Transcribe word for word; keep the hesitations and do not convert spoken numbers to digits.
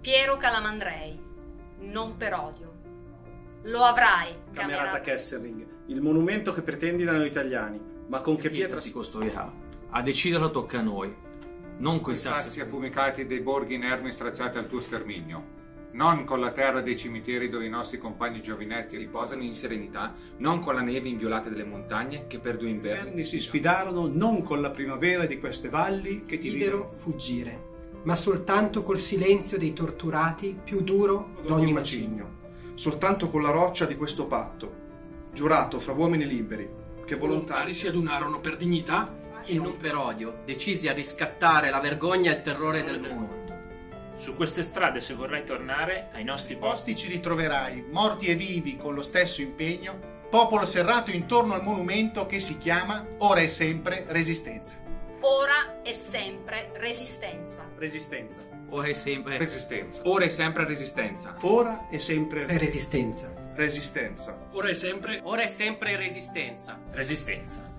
Piero Calamandrei, non per odio. Lo avrai, Camerata Kesselring, il monumento che pretendi da noi italiani, ma con che pietra si costruirà? A deciderlo tocca a noi, non coi sassi affumicati dei borghi inermi stracciati al tuo sterminio, non con la terra dei cimiteri dove i nostri compagni giovinetti riposano in serenità, non con la neve inviolata delle montagne che per due inverni inverni si sfidarono, non con la primavera di queste valli che ti videro fuggire, ma soltanto col silenzio dei torturati più duro d'ogni macigno. Soltanto con la roccia di questo patto, giurato fra uomini liberi, che volontari si adunarono per dignità e non per odio, decisi a riscattare la vergogna e il terrore del mondo. Su queste strade, se vorrai tornare ai nostri posti, ci ritroverai, morti e vivi con lo stesso impegno, popolo serrato intorno al monumento che si chiama ora e sempre Resistenza. Ora e sempre Resistenza. Resistenza. Ora e sempre Resistenza. Ora e sempre Resistenza. Ora e sempre Resistenza. Resistenza. Ora e sempre Ora e sempre Resistenza. Resistenza.